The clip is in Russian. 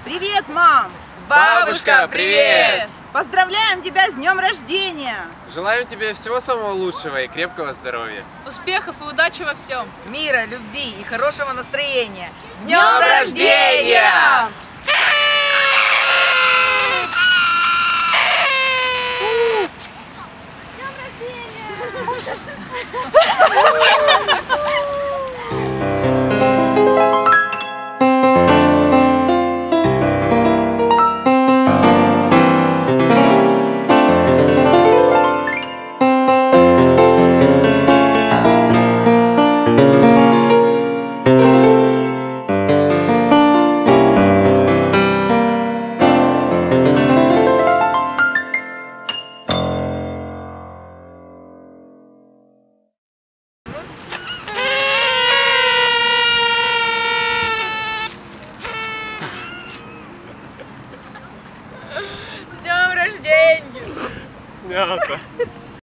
Привет, мам! Бабушка, привет! Поздравляем тебя с днем рождения! Желаем тебе всего самого лучшего и крепкого здоровья. Успехов и удачи во всем! Мира, любви и хорошего настроения! С днем рождения! С днем рождения! Снято.